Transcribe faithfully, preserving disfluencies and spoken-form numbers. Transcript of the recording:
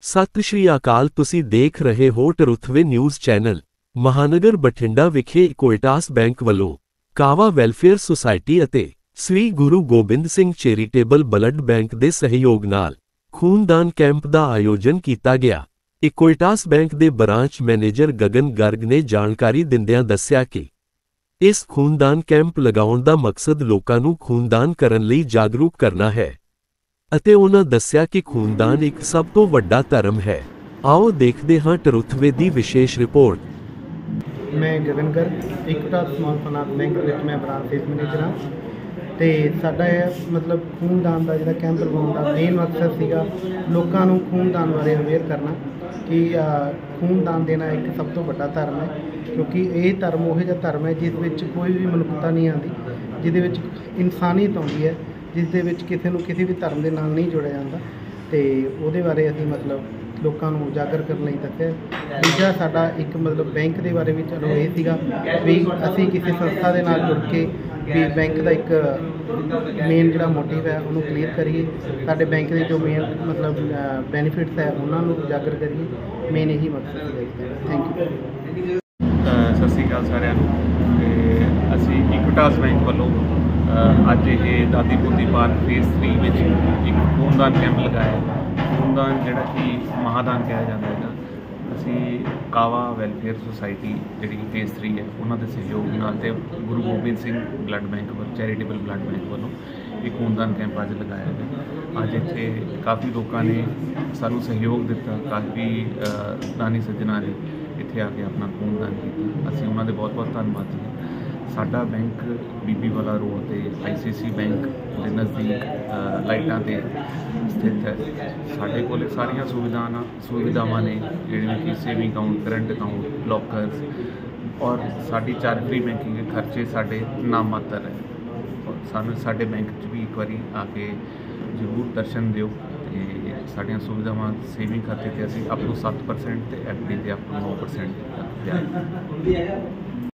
ਸਤਿ ਸ਼੍ਰੀ ਅਕਾਲ। ਤੁਸੀਂ ਦੇਖ ਰਹੇ ਹੋ ਟਰੁਥਵੇ ਨਿਊਜ਼ ਚੈਨਲ। ਮਹਾਨਗਰ ਬਠਿੰਡਾ ਵਿਖੇ ਇਕੁਇਟਸ ਬੈਂਕ ਵੱਲੋਂ ਕਾਵਾ ਵੈਲਫੇਅਰ ਸੁਸਾਇਟੀ ਅਤੇ Sri Guru Gobind Singh charitable blood bank ਦੇ ਸਹਿਯੋਗ ਨਾਲ ਖੂਨਦਾਨ ਕੈਂਪ ਦਾ ਆਯੋਜਨ ਕੀਤਾ ਗਿਆ। ਇਕੁਇਟਸ ਬੈਂਕ ਦੇ ਬ੍ਰਾਂਚ ਮੈਨੇਜਰ ਗਗਨ ਗਰਗ ਨੇ ਜਾਣਕਾਰੀ ਦਿੰਦਿਆਂ ਦੱਸਿਆ ਕਿ ਇਸ ਖੂਨਦਾਨ ਕੈਂਪ ਲਗਾਉਣ ਦਾ ਮਕਸਦ ਲੋਕਾਂ ਨੂੰ ਖੂਨਦਾਨ ਕਰਨ ਲਈ ਜਾਗਰੂਕ ਕਰਨਾ ਹੈ ਅਤੇ ਉਹਨਾਂ ਦੱਸਿਆ ਕਿ ਖੂਨਦਾਨ ਇੱਕ ਸਭ ਤੋਂ ਵੱਡਾ ਧਰਮ ਹੈ। ਆਓ ਦੇਖਦੇ ਹਾਂ ਟਰੁਥਵੇ ਦੀ ਵਿਸ਼ੇਸ਼ ਰਿਪੋਰਟ। ਮੈਂ Gagan Garg Equitas small finance bank ਵਿੱਚ ਮੈਂ ਬ੍ਰਾਂਚ ਸੇਲਸ ਮੈਨੇਜਰ ਹਾਂ ਤੇ ਸਾਡਾ ਇਹ ਮਤਲਬ ਖੂਨਦਾਨ ਦਾ ਜਿਹੜਾ ਕੈਂਪ ਲਗਾਉਣ ਦਾ ਮੇਨ ਮਕਸਦ ਸੀਗਾ ਲੋਕਾਂ ਨੂੰ ਖੂਨਦਾਨ ਬਾਰੇ ਅਵੇਅਰ ਕਰਨਾ ਕਿ ਖੂਨਦਾਨ ਦੇਣਾ ਇੱਕ ਸਭ ਤੋਂ ਵੱਡਾ ਧਰਮ ਹੈ, ਕਿਉਂਕਿ ਇਹ ਧਰਮ ਉਹ ਜਿਹਾ ਧਰਮ ਹੈ ਜਿਸ ਵਿੱਚ ਕੋਈ ਵੀ ਮਨੁੱਖਤਾ ਨਹੀਂ ਆਉਂਦੀ, ਜਿਹਦੇ ਵਿੱਚ ਇਨਸਾਨੀਅਤ ਆਉਂਦੀ ਹੈ, ਜਿਸ ਦੇ ਵਿੱਚ ਕਿਸੇ ਨੂੰ ਕਿਸੇ ਵੀ ਧਰਮ ਦੇ ਨਾਲ ਨਹੀਂ ਜੋੜਿਆ ਜਾਂਦਾ। ਤੇ ਉਹਦੇ ਬਾਰੇ ਅਸੀਂ ਮਤਲਬ ਲੋਕਾਂ ਨੂੰ ਉਜਾਗਰ ਕਰਨ ਲਈ ਦੱਸਿਆ। ਦੂਜਾ ਸਾਡਾ ਇੱਕ ਮਤਲਬ ਬੈਂਕ ਦੇ ਬਾਰੇ ਵੀ ਚਲੋ ਇਹ ਸੀਗਾ ਵੀ ਅਸੀਂ ਕਿਸੇ ਸੰਸਥਾ ਦੇ ਨਾਲ ਜੁੜ ਕੇ ਵੀ ਬੈਂਕ ਦਾ ਇੱਕ ਮੇਨ ਜਿਹੜਾ ਮੋਟਿਵ ਹੈ ਉਹਨੂੰ ਕਲੀਅਰ ਕਰੀਏ, ਸਾਡੇ ਬੈਂਕ ਦੇ ਜੋ ਮੇਨ ਮਤਲਬ ਬੈਨੀਫਿਟਸ ਹੈ ਉਹਨਾਂ ਨੂੰ ਉਜਾਗਰ ਕਰੀਏ। ਮੇਨ ਇਹੀ ਮਕਸਦ ਹੈ। Thank you. ਸਤਿ ਸ਼੍ਰੀ ਅਕਾਲ ਸਾਰਿਆਂ ਨੂੰ। ਤੇ ਅਸੀਂ ਇਕੁਇਟਸ ਬੈਂਕ ਵੱਲੋਂ ਅੱਜ ਇਹ ਦਾਦੀ ਪੋਤੀ ਪਾਰਕ ਫੇਜ਼ ਥ੍ਰੀ ਵਿੱਚ ਇੱਕ ਖੂਨਦਾਨ ਕੈਂਪ ਲਗਾਇਆ। ਖੂਨਦਾਨ ਜਿਹੜਾ ਕਿ ਮਹਾਦਾਨ ਕਿਹਾ ਜਾਂਦਾ ਹੈਗਾ। ਅਸੀਂ ਕਾਵਾ ਵੈਲਫੇਅਰ ਸੁਸਾਇਟੀ ਜਿਹੜੀ ਕਿ ਫੇਜ਼ ਥ੍ਰੀ ਹੈ ਉਹਨਾਂ ਦੇ ਸਹਿਯੋਗ ਨਾਲ ਤੇ ਗੁਰੂ ਗੋਬਿੰਦ ਸਿੰਘ ਬਲੱਡ ਬੈਂਕ ਵੱਲੋਂ ਚੈਰੀਟੇਬਲ ਬਲੱਡ ਬੈਂਕ ਵੱਲੋਂ ਇਹ ਖੂਨਦਾਨ ਕੈਂਪ ਅੱਜ ਲਗਾਇਆ ਗਿਆ। ਅੱਜ ਇੱਥੇ ਕਾਫੀ ਲੋਕਾਂ ਨੇ ਸਾਨੂੰ ਸਹਿਯੋਗ ਦਿੱਤਾ, ਕਾਫੀ ਦਾਨੀ ਸੱਜਣਾ ਨੇ ਇੱਥੇ ਆ ਕੇ ਆਪਣਾ ਖੂਨਦਾਨ ਕੀਤਾ। ਅਸੀਂ ਉਹਨਾਂ ਦੇ ਬਹੁਤ ਬਹੁਤ ਧੰਨਵਾਦੀ ਹਾਂ। ਸਾਡਾ ਬੈਂਕ ਬੀਬੀ ਵਾਲਾ ਰੋਡ 'ਤੇ ਆਈ ਸੀ ਸੀ ਬੈਂਕ ਦੇ ਨਜ਼ਦੀਕ ਲਾਈਟਾਂ 'ਤੇ ਸਥਿਤ ਹੈ। ਸਾਡੇ ਕੋਲ ਸਾਰੀਆਂ ਸੁਵਿਧਾਵਾਂ ਸੁਵਿਧਾਵਾਂ ਨੇ ਜਿਹੜੀਆਂ ਕਿ saving account, current account, lockers ਔਰ ਸਾਡੀ ਚਾਰ ਫ੍ਰੀ ਬੈਂਕਿੰਗ ਦੇ ਖਰਚੇ ਸਾਡੇ ਨਾਮ ਮਾਤਰ ਹੈ। ਸਾਨੂੰ ਸਾਡੇ ਬੈਂਕ 'ਚ ਵੀ ਇੱਕ ਵਾਰੀ ਆ ਕੇ ਜ਼ਰੂਰ ਦਰਸ਼ਨ ਦਿਓ। ਅਤੇ ਸਾਡੀਆਂ ਸੁਵਿਧਾਵਾਂ ਸੇਵਿੰਗ ਖਾਤੇ 'ਤੇ ਅਸੀਂ ਅਪ ਟੂ ਸੱਤ ਪਰਸੈਂਟ ਅਤੇ ਐਫ ਡੀ 'ਤੇ ਅਪ ਟੂ ਨੌ ਪਰਸੈਂਟ